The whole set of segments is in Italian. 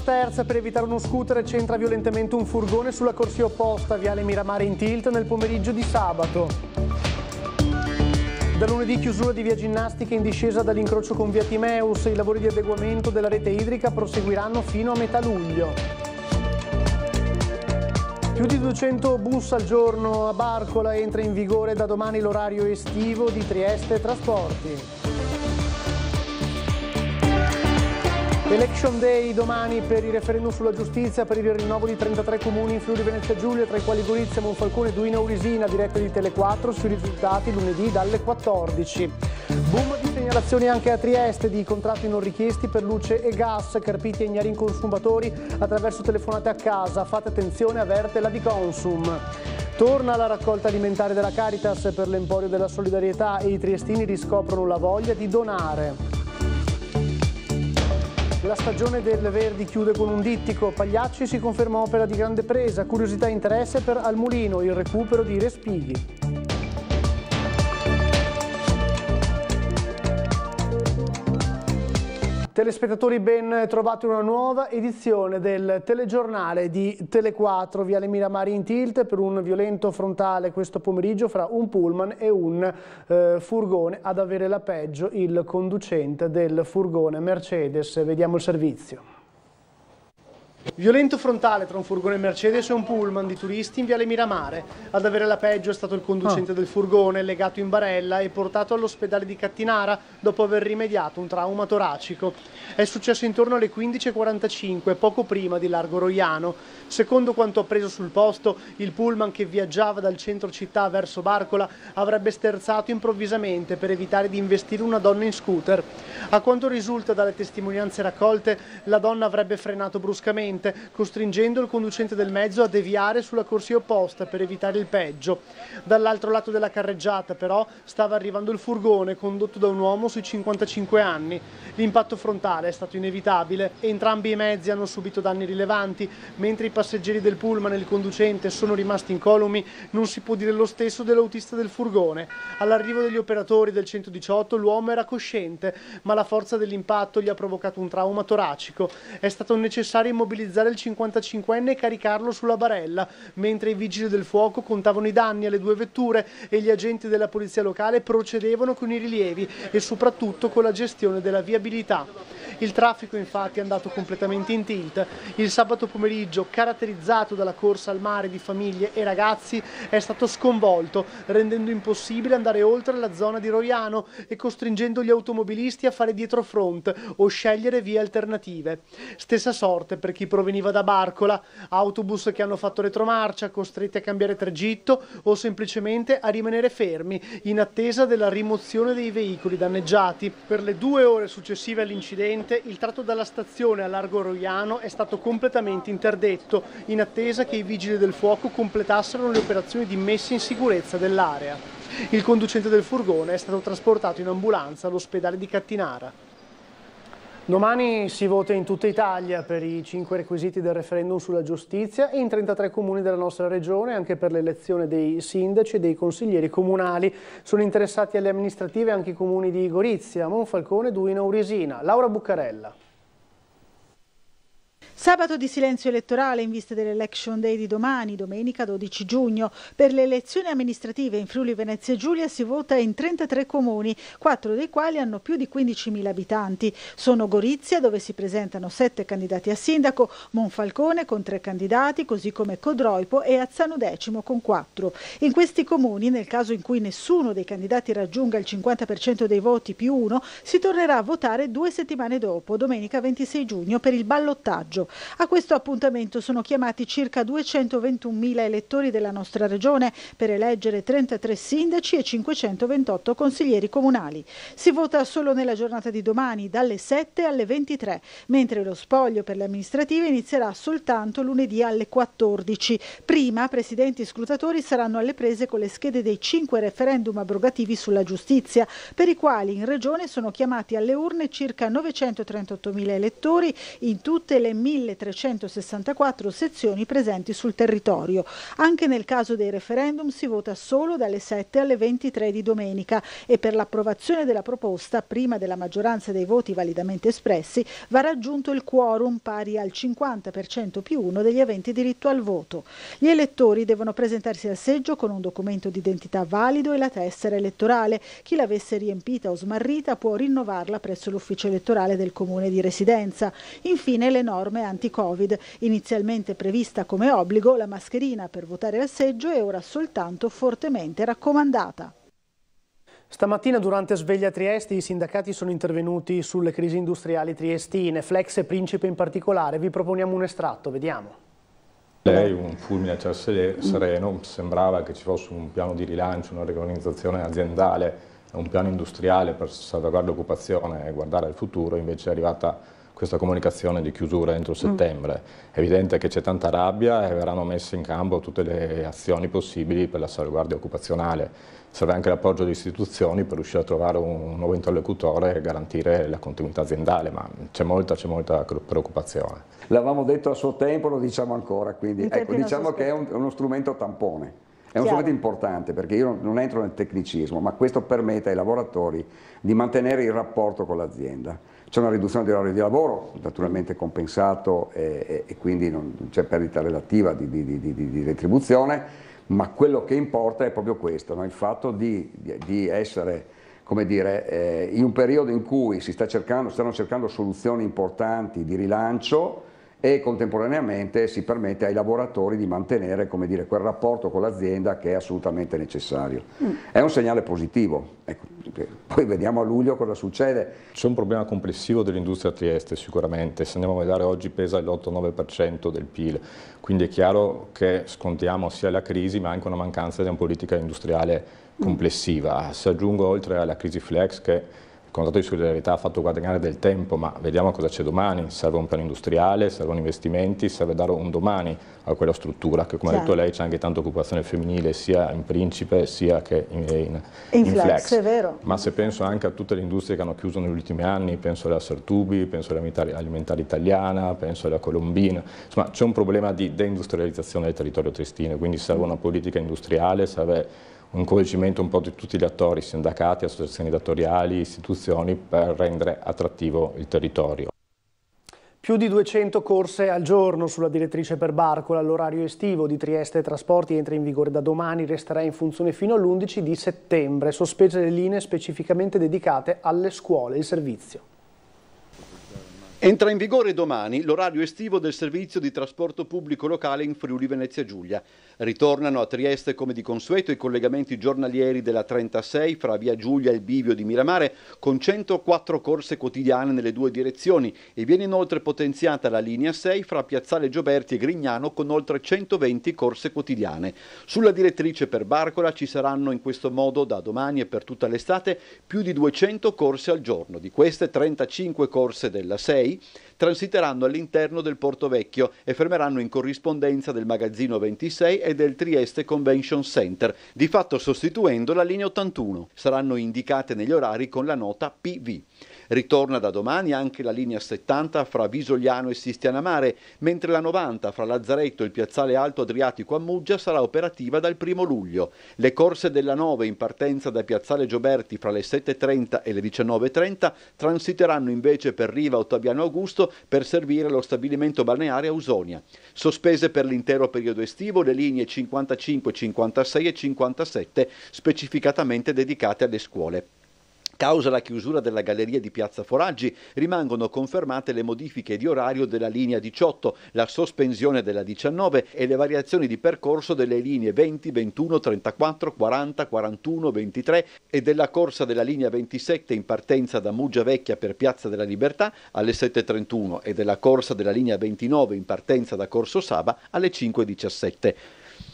sterza per evitare uno scooter centra violentemente un furgone sulla corsia opposta, viale Miramare in Tilt nel pomeriggio di sabato. Da lunedì chiusura di via Ginnastica in discesa dall'incrocio con via Timeus, i lavori di adeguamento della rete idrica proseguiranno fino a metà luglio. Più di 200 bus al giorno a Barcola, entra in vigore da domani l'orario estivo di Trieste Trasporti. Election Day domani per il referendum sulla giustizia, per il rinnovo di 33 comuni in Friuli Venezia Giulia, tra i quali Gorizia, Monfalcone, Duino, Aurisina, diretta di Tele4 sui risultati lunedì dalle 14. Boom di segnalazioni anche a Trieste di contratti non richiesti per luce e gas, carpiti e ignari consumatori attraverso telefonate a casa. Fate attenzione, avverte la Diconsum. Torna la raccolta alimentare della Caritas per l'Emporio della Solidarietà e i triestini riscoprono la voglia di donare. La stagione del Verdi chiude con un dittico, Pagliacci si conferma opera di grande presa, curiosità e interesse per Al Mulino, il recupero di Respighi. Telespettatori, ben trovati una nuova edizione del telegiornale di Tele4, viale Miramare in Tilt, per un violento frontale questo pomeriggio fra un pullman e un furgone. Ad avere la peggio il conducente del furgone Mercedes. Vediamo il servizio. Violento frontale tra un furgone Mercedes e un pullman di turisti in viale Miramare. Ad avere la peggio è stato il conducente del furgone, legato in barella e portato all'ospedale di Cattinara dopo aver rimediato un trauma toracico. È successo intorno alle 15:45, poco prima di Largo Roiano. Secondo quanto appreso sul posto, il pullman che viaggiava dal centro città verso Barcola avrebbe sterzato improvvisamente per evitare di investire una donna in scooter. A quanto risulta dalle testimonianze raccolte, la donna avrebbe frenato bruscamente, costringendo il conducente del mezzo a deviare sulla corsia opposta per evitare il peggio. Dall'altro lato della carreggiata, però, stava arrivando il furgone condotto da un uomo sui 55 anni. L'impatto frontale è stato inevitabile. Entrambi i mezzi hanno subito danni rilevanti. Mentre i passeggeri del pullman e il conducente sono rimasti incolumi, non si può dire lo stesso dell'autista del furgone. All'arrivo degli operatori del 118 l'uomo era cosciente, ma la forza dell'impatto gli ha provocato un trauma toracico. È stato necessario immobilizzare il 55enne e caricarlo sulla barella, mentre i vigili del fuoco contavano i danni alle due vetture e gli agenti della polizia locale procedevano con i rilievi e soprattutto con la gestione della viabilità. Il traffico infatti è andato completamente in tilt. Il sabato pomeriggio, caratterizzato dalla corsa al mare di famiglie e ragazzi, è stato sconvolto, rendendo impossibile andare oltre la zona di Roiano e costringendo gli automobilisti a fare dietrofront o scegliere vie alternative. Stessa sorte per chi proveniva da Barcola, autobus che hanno fatto retromarcia, costretti a cambiare tragitto o semplicemente a rimanere fermi in attesa della rimozione dei veicoli danneggiati. Per le 2 ore successive all'incidente, il tratto dalla stazione a Largo Roiano è stato completamente interdetto in attesa che i vigili del fuoco completassero le operazioni di messa in sicurezza dell'area. Il conducente del furgone è stato trasportato in ambulanza all'ospedale di Cattinara. Domani si vota in tutta Italia per i 5 requisiti del referendum sulla giustizia e in 33 comuni della nostra regione anche per l'elezione dei sindaci e dei consiglieri comunali. Sono interessati alle amministrative anche i comuni di Gorizia, Monfalcone, Duino, Aurisina. Laura Buccarella. Sabato di silenzio elettorale in vista dell'Election Day di domani, domenica 12 giugno. Per le elezioni amministrative in Friuli Venezia Giulia si vota in 33 comuni, 4 dei quali hanno più di 15.000 abitanti. Sono Gorizia, dove si presentano 7 candidati a sindaco, Monfalcone con 3 candidati, così come Codroipo e Azzano Decimo con 4. In questi comuni, nel caso in cui nessuno dei candidati raggiunga il 50% dei voti più 1, si tornerà a votare 2 settimane dopo, domenica 26 giugno, per il ballottaggio. A questo appuntamento sono chiamati circa 221.000 elettori della nostra regione per eleggere 33 sindaci e 528 consiglieri comunali. Si vota solo nella giornata di domani dalle 7 alle 23, mentre lo spoglio per le amministrative inizierà soltanto lunedì alle 14. Prima, presidenti e scrutatori saranno alle prese con le schede dei 5 referendum abrogativi sulla giustizia, per i quali in regione sono chiamati alle urne circa 938.000 elettori in tutte le 1.000 1.364 sezioni presenti sul territorio. Anche nel caso dei referendum si vota solo dalle 7 alle 23 di domenica e per l'approvazione della proposta, prima della maggioranza dei voti validamente espressi, va raggiunto il quorum pari al 50% più 1 degli aventi diritto al voto. Gli elettori devono presentarsi al seggio con un documento d'identità valido e la tessera elettorale. Chi l'avesse riempita o smarrita può rinnovarla presso l'ufficio elettorale del comune di residenza. Infine le norme anti-Covid. Inizialmente prevista come obbligo, la mascherina per votare al seggio è ora soltanto fortemente raccomandata. Stamattina durante Sveglia Trieste i sindacati sono intervenuti sulle crisi industriali triestine, Flex e Principe in particolare. Vi proponiamo un estratto, vediamo. Lei, un fulmine a ciel sereno, sembrava che ci fosse un piano di rilancio, una riorganizzazione aziendale, un piano industriale per salvaguardare l'occupazione e guardare al futuro, invece è arrivata questa comunicazione di chiusura entro settembre. È evidente che c'è tanta rabbia e verranno messe in campo tutte le azioni possibili per la salvaguardia occupazionale. Serve anche l'appoggio delle istituzioni per riuscire a trovare un nuovo interlocutore e garantire la continuità aziendale, ma c'è molta preoccupazione. L'avevamo detto a suo tempo, lo diciamo ancora, quindi ecco, diciamo che è uno strumento tampone. È uno strumento importante perché io non entro nel tecnicismo, ma questo permette ai lavoratori di mantenere il rapporto con l'azienda. C'è una riduzione dell'orario di lavoro, naturalmente compensato e quindi non c'è perdita relativa di retribuzione, ma quello che importa è proprio questo, no? Il fatto di essere, come dire, in un periodo in cui stanno cercando soluzioni importanti di rilancio e contemporaneamente si permette ai lavoratori di mantenere, come dire, quel rapporto con l'azienda che è assolutamente necessario. È un segnale positivo, ecco, poi vediamo a luglio cosa succede. C'è un problema complessivo dell'industria a Trieste sicuramente, se andiamo a vedere oggi pesa l'8-9% del PIL, quindi è chiaro che scontiamo sia la crisi ma anche una mancanza di una politica industriale complessiva. Si aggiunge oltre alla crisi Flex che il contratto di solidarietà ha fatto guadagnare del tempo, ma vediamo cosa c'è domani. Serve un piano industriale, servono investimenti, serve dare un domani a quella struttura che, come ha detto lei, c'è anche tanta occupazione femminile sia in Principe sia che in Flex. È vero. Ma se penso anche a tutte le industrie che hanno chiuso negli ultimi anni, penso alla Sertubi, penso all'alimentare italiana, penso alla Colombina, insomma c'è un problema di deindustrializzazione del territorio triestino, quindi serve una politica industriale, serve un coinvolgimento un po' di tutti gli attori, sindacati, associazioni datoriali, istituzioni, per rendere attrattivo il territorio. Più di 200 corse al giorno sulla direttrice per Barcola. L'orario estivo di Trieste Trasporti entra in vigore da domani, resterà in funzione fino all'11 di settembre, sospese le linee specificamente dedicate alle scuole. Il servizio. Entra in vigore domani l'orario estivo del servizio di trasporto pubblico locale in Friuli Venezia Giulia. Ritornano a Trieste come di consueto i collegamenti giornalieri della 36 fra via Giulia e il bivio di Miramare con 104 corse quotidiane nelle due direzioni e viene inoltre potenziata la linea 6 fra Piazzale Gioberti e Grignano con oltre 120 corse quotidiane. Sulla direttrice per Barcola ci saranno in questo modo da domani e per tutta l'estate più di 200 corse al giorno. Di queste 35 corse della 6 transiteranno all'interno del Porto Vecchio e fermeranno in corrispondenza del magazzino 26 e del Trieste Convention Center, di fatto sostituendo la linea 81. Saranno indicate negli orari con la nota PV. Ritorna da domani anche la linea 70 fra Visogliano e Sistianamare, mentre la 90 fra Lazzaretto e il Piazzale Alto Adriatico a Muggia sarà operativa dal 1 luglio. Le corse della 9 in partenza da Piazzale Gioberti fra le 7.30 e le 19.30 transiteranno invece per Riva Ottaviano Augusto per servire lo stabilimento balneare Ausonia. Sospese per l'intero periodo estivo le linee 55, 56 e 57 specificatamente dedicate alle scuole. Causa la chiusura della galleria di Piazza Foraggi, rimangono confermate le modifiche di orario della linea 18, la sospensione della 19 e le variazioni di percorso delle linee 20, 21, 34, 40, 41, 23 e della corsa della linea 27 in partenza da Muggia Vecchia per Piazza della Libertà alle 7.31 e della corsa della linea 29 in partenza da Corso Saba alle 5.17.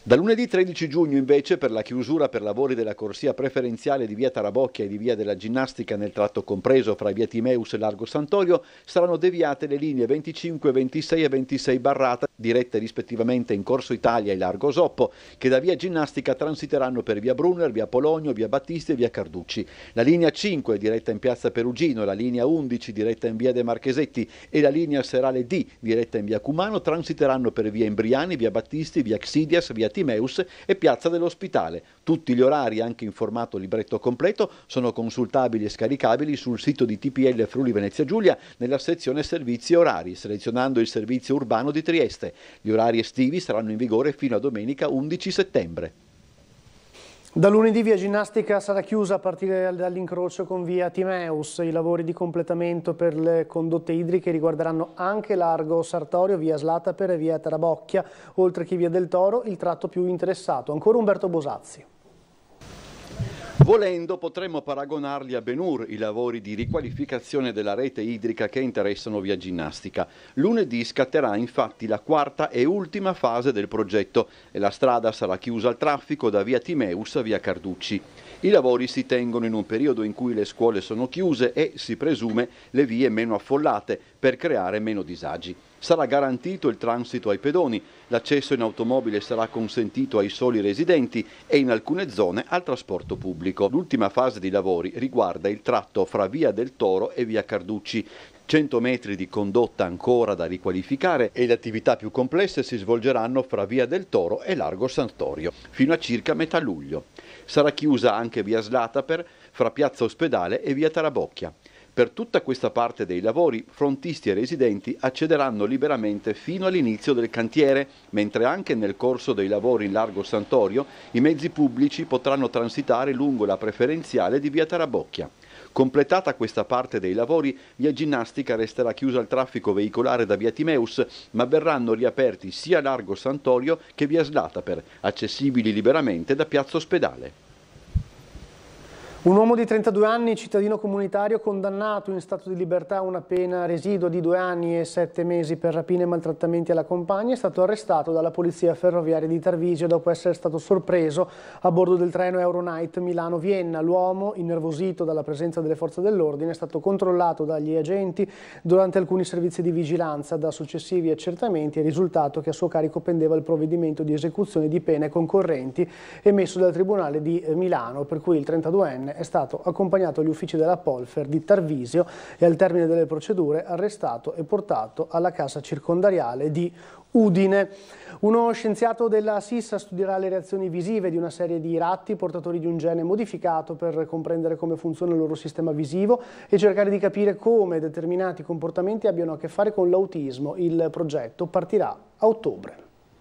Da lunedì 13 giugno invece, per la chiusura per lavori della corsia preferenziale di via Tarabocchia e di via della Ginnastica nel tratto compreso fra via Timeus e Largo Sant'Olio, saranno deviate le linee 25, 26 e 26 Barrata, dirette rispettivamente in Corso Italia e Largo Soppo, che da via Ginnastica transiteranno per via Brunner, via Polonio, via Battisti e via Carducci. La linea 5, diretta in piazza Perugino, la linea 11, diretta in via De Marchesetti, e la linea serale D, diretta in via Cumano, transiteranno per via Embriani, via Battisti, via Xidias, via Timeus e piazza dell'Ospitale. Tutti gli orari, anche in formato libretto completo, sono consultabili e scaricabili sul sito di TPL Friuli Venezia Giulia nella sezione servizi e orari, selezionando il servizio urbano di Trieste. Gli orari estivi saranno in vigore fino a domenica 11 settembre. Da lunedì via Ginnastica sarà chiusa a partire dall'incrocio con via Timeus. I lavori di completamento per le condotte idriche riguarderanno anche Largo Sartorio, via Slataper e via Tarabocchia, oltre che via del Toro, il tratto più interessato. Ancora Umberto Bosazzi. Volendo potremmo paragonarli a Ben-Hur, i lavori di riqualificazione della rete idrica che interessano via Ginnastica. Lunedì scatterà infatti la quarta e ultima fase del progetto e la strada sarà chiusa al traffico da via Timeus a via Carducci. I lavori si tengono in un periodo in cui le scuole sono chiuse e, si presume, le vie meno affollate per creare meno disagi. Sarà garantito il transito ai pedoni, l'accesso in automobile sarà consentito ai soli residenti e in alcune zone al trasporto pubblico. L'ultima fase di lavori riguarda il tratto fra via del Toro e via Carducci. 100 metri di condotta ancora da riqualificare e le attività più complesse si svolgeranno fra via del Toro e Largo Sant'Olio, fino a circa metà luglio. Sarà chiusa anche via Slataper, fra piazza Ospedale e via Tarabocchia. Per tutta questa parte dei lavori, frontisti e residenti accederanno liberamente fino all'inizio del cantiere, mentre anche nel corso dei lavori in Largo Sant'Olio i mezzi pubblici potranno transitare lungo la preferenziale di via Tarabocchia. Completata questa parte dei lavori, via Ginnastica resterà chiusa al traffico veicolare da via Timeus, ma verranno riaperti sia Largo Sant'Olio che via Slataper, accessibili liberamente da piazza Ospedale. Un uomo di 32 anni, cittadino comunitario, condannato in stato di libertà a una pena residua di 2 anni e 7 mesi per rapine e maltrattamenti alla compagna, è stato arrestato dalla polizia ferroviaria di Tarvisio dopo essere stato sorpreso a bordo del treno Euronight Milano-Vienna. L'uomo, innervosito dalla presenza delle forze dell'ordine, è stato controllato dagli agenti durante alcuni servizi di vigilanza. Da successivi accertamenti è risultato che a suo carico pendeva il provvedimento di esecuzione di pene concorrenti emesso dal Tribunale di Milano, per cui il 32enne è stato accompagnato agli uffici della Polfer di Tarvisio e al termine delle procedure arrestato e portato alla casa circondariale di Udine. Uno scienziato della SISA studierà le reazioni visive di una serie di ratti portatori di un gene modificato per comprendere come funziona il loro sistema visivo e cercare di capire come determinati comportamenti abbiano a che fare con l'autismo. Il progetto partirà a ottobre.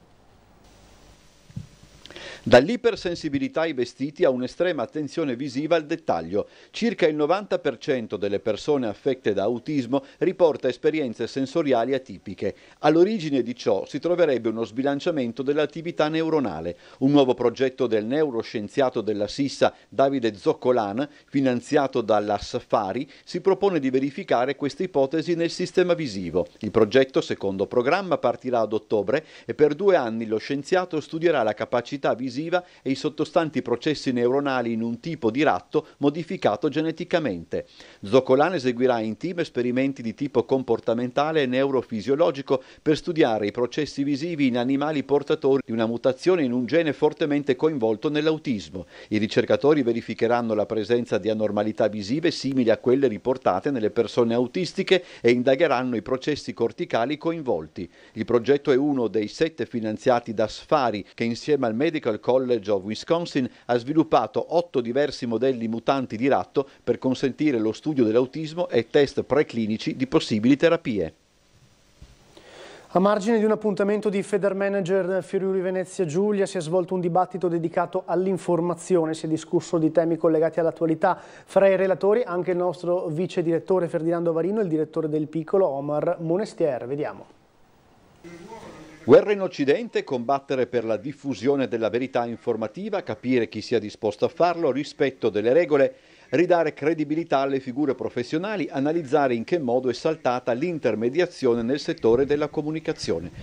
Dall'ipersensibilità ai vestiti a un'estrema attenzione visiva al dettaglio. Circa il 90% delle persone affette da autismo riporta esperienze sensoriali atipiche. All'origine di ciò si troverebbe uno sbilanciamento dell'attività neuronale. Un nuovo progetto del neuroscienziato della SISA Davide Zoccolan, finanziato dalla Safari, si propone di verificare questa ipotesi nel sistema visivo. Il progetto, secondo programma, partirà ad ottobre e per 2 anni lo scienziato studierà la capacità visiva e i sottostanti processi neuronali in un tipo di ratto modificato geneticamente. Zoccolan eseguirà in team esperimenti di tipo comportamentale e neurofisiologico per studiare i processi visivi in animali portatori di una mutazione in un gene fortemente coinvolto nell'autismo. I ricercatori verificheranno la presenza di anormalità visive simili a quelle riportate nelle persone autistiche e indagheranno i processi corticali coinvolti. Il progetto è uno dei 7 finanziati da Safari, che insieme al Medical College of Wisconsin ha sviluppato 8 diversi modelli mutanti di ratto per consentire lo studio dell'autismo e test preclinici di possibili terapie. A margine di un appuntamento di Federmanager Friuli Venezia Giulia si è svolto un dibattito dedicato all'informazione. Si è discusso di temi collegati all'attualità. Fra i relatori anche il nostro vice direttore Ferdinando Varino e il direttore del Piccolo Omar Monestier. Vediamo. Guerra in Occidente, combattere per la diffusione della verità informativa, capire chi sia disposto a farlo, rispetto delle regole, ridare credibilità alle figure professionali, analizzare in che modo è saltata l'intermediazione nel settore della comunicazione.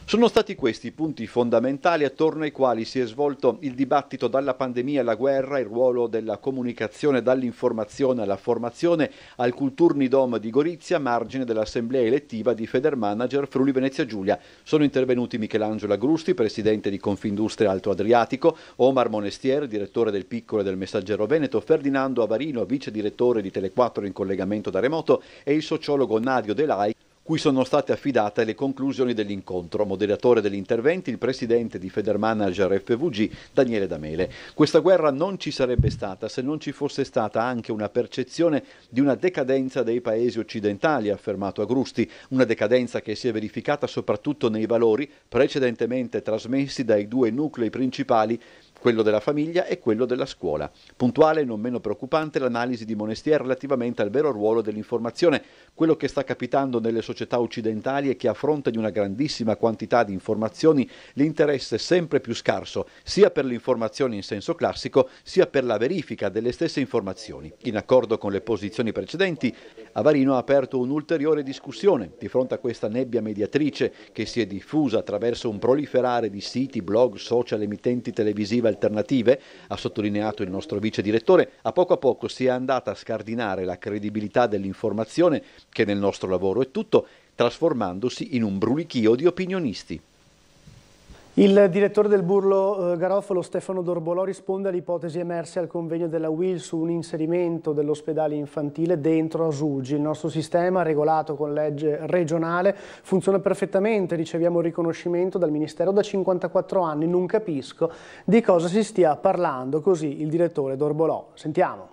Sono stati questi i punti fondamentali attorno ai quali si è svolto il dibattito dalla pandemia alla guerra, il ruolo della comunicazione dall'informazione alla formazione al Kulturnidom di Gorizia, margine dell'assemblea elettiva di Federmanager Friuli Venezia Giulia. Sono intervenuti Michelangelo Agrusti, presidente di Confindustria Alto Adriatico, Omar Monestier, direttore del Piccolo e del Messaggero Veneto, Ferdinando Avarino, vice direttore di Tele4 in collegamento da remoto, e il sociologo Nadio Delai, cui sono state affidate le conclusioni dell'incontro. Moderatore degli interventi il presidente di Federmanager FVG Daniele Damele. Questa guerra non ci sarebbe stata se non ci fosse stata anche una percezione di una decadenza dei paesi occidentali, ha affermato Agrusti, una decadenza che si è verificata soprattutto nei valori precedentemente trasmessi dai due nuclei principali, quello della famiglia e quello della scuola. Puntuale e non meno preoccupante l'analisi di Monestier relativamente al vero ruolo dell'informazione. Quello che sta capitando nelle società occidentali è che a fronte di una grandissima quantità di informazioni l'interesse è sempre più scarso, sia per l'informazione in senso classico, sia per la verifica delle stesse informazioni. In accordo con le posizioni precedenti, Avarino ha aperto un'ulteriore discussione di fronte a questa nebbia mediatrice che si è diffusa attraverso un proliferare di siti, blog, social, emittenti televisive alternative, ha sottolineato il nostro vice direttore. A poco si è andata a scardinare la credibilità dell'informazione, che nel nostro lavoro è tutto, trasformandosi in un brulichio di opinionisti. Il direttore del Burlo Garofalo, Stefano Dorbolò, risponde alle ipotesi emerse al convegno della UIL su un inserimento dell'ospedale infantile dentro Asuggi. Il nostro sistema, regolato con legge regionale, funziona perfettamente, riceviamo riconoscimento dal Ministero da 54 anni, non capisco di cosa si stia parlando, così il direttore Dorbolò. Sentiamo.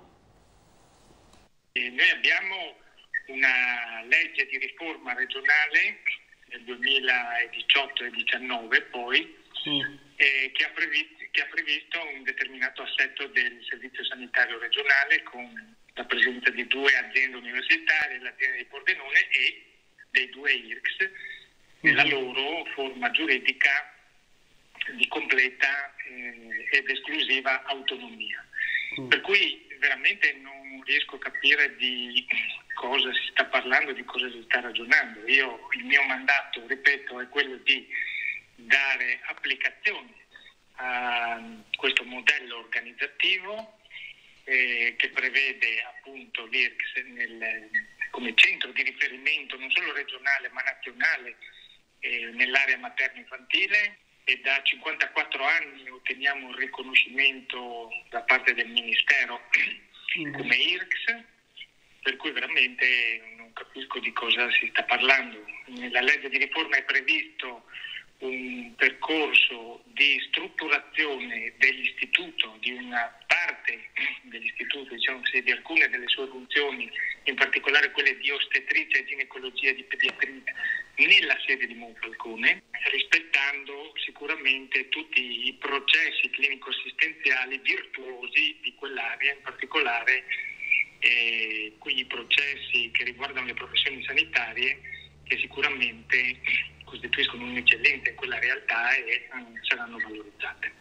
Noi abbiamo una legge di riforma regionale nel 2018 e 2019 poi che ha previsto un determinato assetto del servizio sanitario regionale con la presenza di 2 aziende universitarie, l'azienda di Pordenone e dei 2 IRCS e la loro forma giuridica di completa ed esclusiva autonomia. Per cui veramente non riesco a capire di cosa si sta parlando, di cosa si sta ragionando. Il mio mandato, ripeto, è quello di dare applicazione a questo modello organizzativo che prevede appunto l'IRCS come centro di riferimento non solo regionale ma nazionale nell'area materno-infantile, e da 54 anni otteniamo il riconoscimento da parte del Ministero come IRCS, per cui veramente non capisco di cosa si sta parlando. Nella legge di riforma è previsto un percorso di strutturazione dell'istituto, di una parte dell'istituto, diciamo così, di alcune delle sue funzioni, in particolare quelle di ostetricia e ginecologia e di pediatria, nella sede di Monfalcone, rispettando sicuramente tutti i processi clinico-assistenziali virtuosi di quell'area, in particolare quei processi che riguardano le professioni sanitarie, che sicuramente costituiscono un'eccellenza in quella realtà e saranno valorizzate.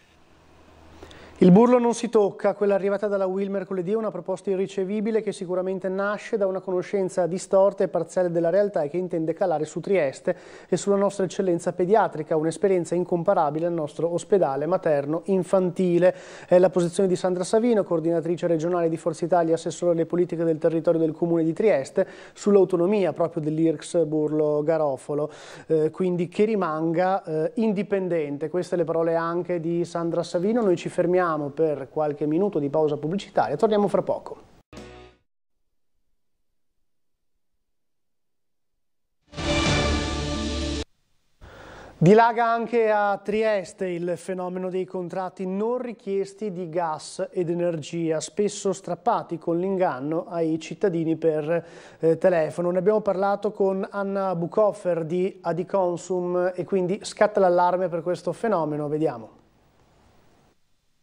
Il Burlo non si tocca, quella arrivata dalla UIL mercoledì è una proposta irricevibile che sicuramente nasce da una conoscenza distorta e parziale della realtà e che intende calare su Trieste e sulla nostra eccellenza pediatrica, un'esperienza incomparabile al nostro ospedale materno infantile. È la posizione di Sandra Savino, coordinatrice regionale di Forza Italia, assessore alle politiche del territorio del Comune di Trieste, sull'autonomia proprio dell'IRCS Burlo Garofalo, quindi che rimanga indipendente. Queste le parole anche di Sandra Savino. Noi ci fermiamo per qualche minuto di pausa pubblicitaria, torniamo fra poco. Dilaga anche a Trieste il fenomeno dei contratti non richiesti di gas ed energia, spesso strappati con l'inganno ai cittadini per telefono. Ne abbiamo parlato con Anna Bukoffer di Adiconsum e quindi scatta l'allarme per questo fenomeno, vediamo.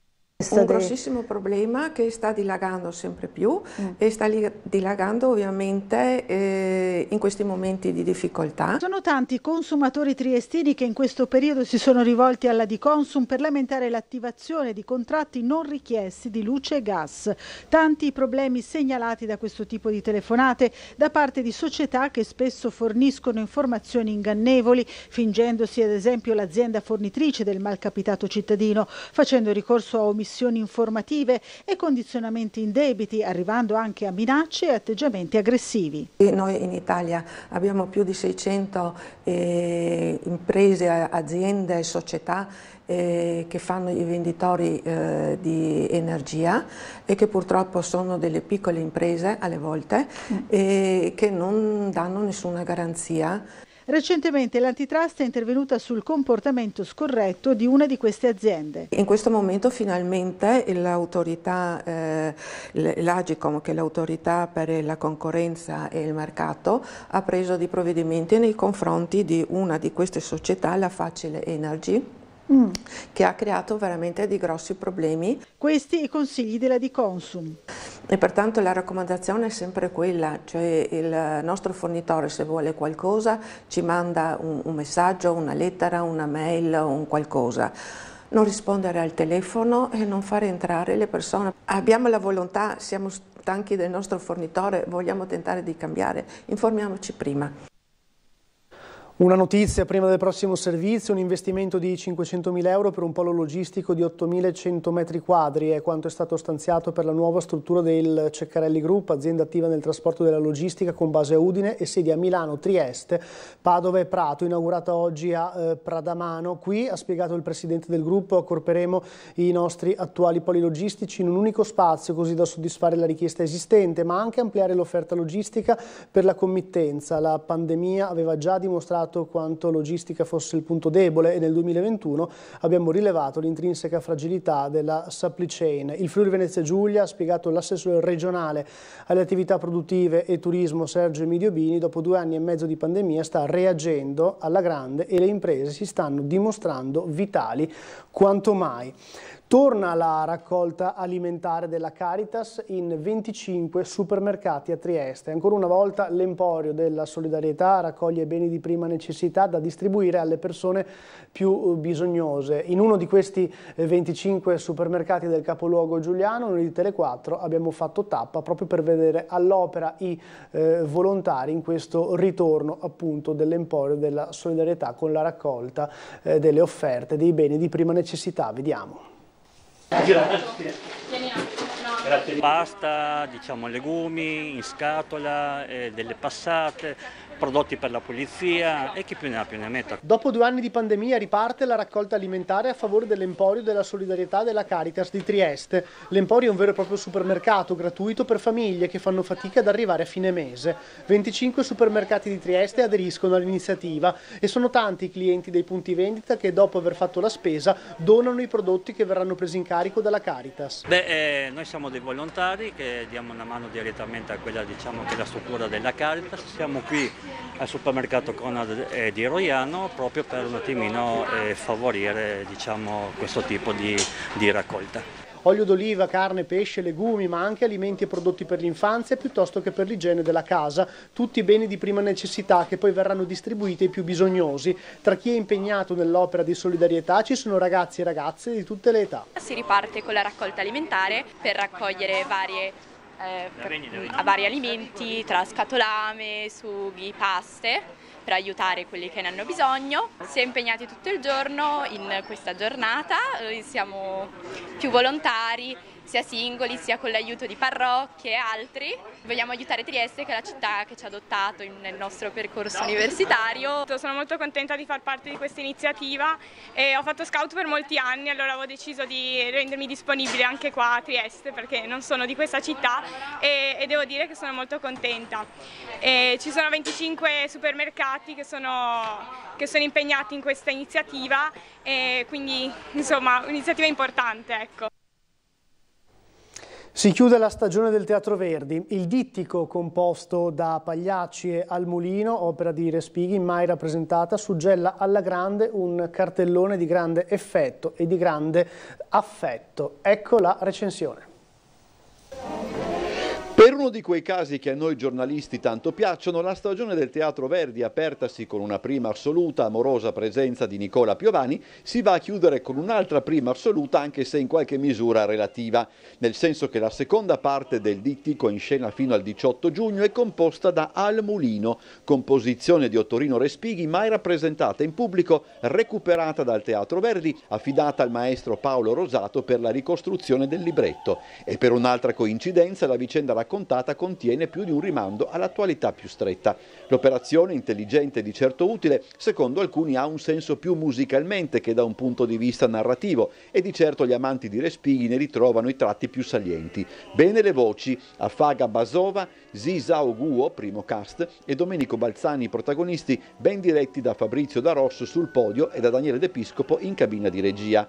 Un grossissimo problema che sta dilagando sempre più e sta dilagando ovviamente in questi momenti di difficoltà. Sono tanti consumatori triestini che in questo periodo si sono rivolti alla Diconsum per lamentare l'attivazione di contratti non richiesti di luce e gas. Tanti i problemi segnalati da questo tipo di telefonate da parte di società che spesso forniscono informazioni ingannevoli, fingendosi ad esempio l'azienda fornitrice del malcapitato cittadino, facendo ricorso a omissioni informative e condizionamenti indebiti, arrivando anche a minacce e atteggiamenti aggressivi. Noi in Italia abbiamo più di 600 imprese, aziende, società che fanno i venditori di energia e che purtroppo sono delle piccole imprese alle volte che non danno nessuna garanzia. Recentemente l'antitrust è intervenuta sul comportamento scorretto di una di queste aziende. In questo momento finalmente l'autorità, l'Agcom, che è l'autorità per la concorrenza e il mercato, ha preso dei provvedimenti nei confronti di una di queste società, la Facile Energy, che ha creato veramente dei grossi problemi. Questi i consigli della Diconsum. E pertanto la raccomandazione è sempre quella, cioè il nostro fornitore se vuole qualcosa ci manda un messaggio, una lettera, una mail, un qualcosa. Non rispondere al telefono e non fare entrare le persone. Abbiamo la volontà, siamo stanchi del nostro fornitore, vogliamo tentare di cambiare, informiamoci prima. Una notizia prima del prossimo servizio: un investimento di 500.000 euro per un polo logistico di 8.100 metri quadri è quanto è stato stanziato per la nuova struttura del Ceccarelli Group, azienda attiva nel trasporto della logistica con base a Udine e sedi a Milano, Trieste, Padova e Prato, inaugurata oggi a Pradamano. Qui, ha spiegato il presidente del gruppo, accorperemo i nostri attuali poli logistici in un unico spazio, così da soddisfare la richiesta esistente, ma anche ampliare l'offerta logistica per la committenza. La pandemia aveva già dimostrato quanto logistica fosse il punto debole e nel 2021 abbiamo rilevato l'intrinseca fragilità della supply chain. Il Friuli Venezia Giulia, ha spiegato l'assessore regionale alle attività produttive e turismo Sergio Emidio Bini, dopo 2 anni e mezzo di pandemia sta reagendo alla grande e le imprese si stanno dimostrando vitali quanto mai. Torna la raccolta alimentare della Caritas in 25 supermercati a Trieste. Ancora una volta l'Emporio della Solidarietà raccoglie beni di prima necessità da distribuire alle persone più bisognose. In uno di questi 25 supermercati del capoluogo giuliano, noi di Tele4, abbiamo fatto tappa proprio per vedere all'opera i volontari in questo ritorno appunto dell'Emporio della Solidarietà con la raccolta delle offerte dei beni di prima necessità. Vediamo. Grazie. Pasta, diciamo legumi in scatola, delle passate, prodotti per la pulizia e chi più ne ha più ne metta. Dopo 2 anni di pandemia riparte la raccolta alimentare a favore dell'Emporio della Solidarietà della Caritas di Trieste. L'Emporio è un vero e proprio supermercato gratuito per famiglie che fanno fatica ad arrivare a fine mese. 25 supermercati di Trieste aderiscono all'iniziativa e sono tanti i clienti dei punti vendita che dopo aver fatto la spesa donano i prodotti che verranno presi in carico dalla Caritas. Noi siamo dei volontari che diamo una mano direttamente a quella, diciamo, che è la struttura della Caritas. Siamo qui al supermercato Conad di Roiano proprio per un attimino favorire, diciamo, questo tipo di raccolta. Olio d'oliva, carne, pesce, legumi, ma anche alimenti e prodotti per l'infanzia piuttosto che per l'igiene della casa, tutti beni di prima necessità che poi verranno distribuiti ai più bisognosi. Tra chi è impegnato nell'opera di solidarietà ci sono ragazzi e ragazze di tutte le età. Si riparte con la raccolta alimentare per raccogliere vari alimenti, tra scatolame, sughi, paste, per aiutare quelli che ne hanno bisogno. Si è impegnati tutto il giorno in questa giornata, siamo più volontari, sia singoli sia con l'aiuto di parrocchie e altri. Vogliamo aiutare Trieste, che è la città che ci ha adottato nel nostro percorso universitario. Sono molto contenta di far parte di questa iniziativa e ho fatto scout per molti anni, allora avevo deciso di rendermi disponibile anche qua a Trieste perché non sono di questa città e devo dire che sono molto contenta. Ci sono 25 supermercati che sono impegnati in questa iniziativa e quindi insomma un'iniziativa importante, ecco. Si chiude la stagione del Teatro Verdi. Il dittico, composto da Pagliacci e Al Mulino, opera di Respighi, mai rappresentata, suggella alla grande un cartellone di grande effetto e di grande affetto. Ecco la recensione. Per uno di quei casi che a noi giornalisti tanto piacciono, la stagione del Teatro Verdi, apertasi con una prima assoluta amorosa presenza di Nicola Piovani, si va a chiudere con un'altra prima assoluta, anche se in qualche misura relativa, nel senso che la seconda parte del dittico, in scena fino al 18 giugno, è composta da Al Mulino, composizione di Ottorino Respighi, mai rappresentata in pubblico, recuperata dal Teatro Verdi, affidata al maestro Paolo Rosato per la ricostruzione del libretto. E per un'altra coincidenza la vicenda raccontata contiene più di un rimando all'attualità più stretta. L'operazione, intelligente e di certo utile, secondo alcuni ha un senso più musicalmente che da un punto di vista narrativo, e di certo gli amanti di Respighi ne ritrovano i tratti più salienti. Bene le voci: Afaga Basova, Zisao Guo, primo cast, e Domenico Balzani, protagonisti, ben diretti da Fabrizio Da Rosso sul podio e da Daniele De Piscopo in cabina di regia.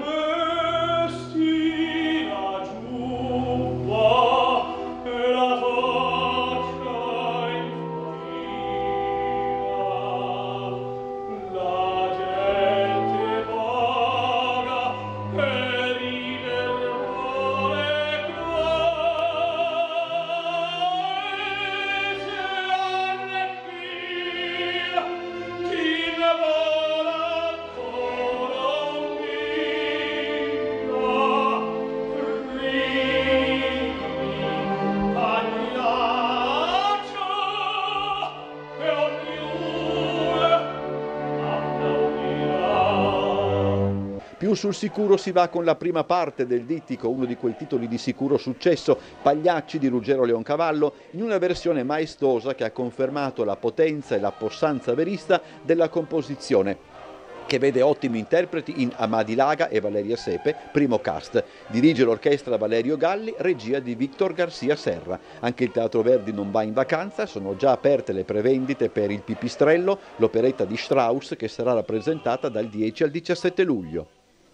Più sul sicuro si va con la prima parte del dittico, uno di quei titoli di sicuro successo, Pagliacci di Ruggero Leoncavallo, in una versione maestosa che ha confermato la potenza e la possanza verista della composizione, che vede ottimi interpreti in Amadi Laga e Valeria Sepe, primo cast. Dirige l'orchestra Valerio Galli, regia di Victor Garcia Serra. Anche il Teatro Verdi non va in vacanza, sono già aperte le prevendite per Il Pipistrello, l'operetta di Strauss, che sarà rappresentata dal 10 al 17 luglio.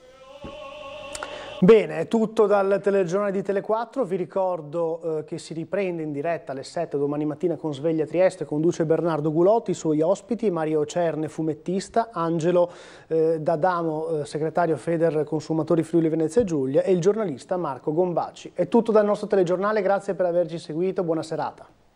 Bene, è tutto dal telegiornale di Tele4. Vi ricordo che si riprende in diretta alle 7 domani mattina con Sveglia Trieste, conduce Bernardo Gulotti, i suoi ospiti Mario Cerne, fumettista, Angelo D'Adamo, segretario Feder Consumatori Friuli Venezia Giulia, e il giornalista Marco Gombaci. È tutto dal nostro telegiornale, grazie per averci seguito, buona serata.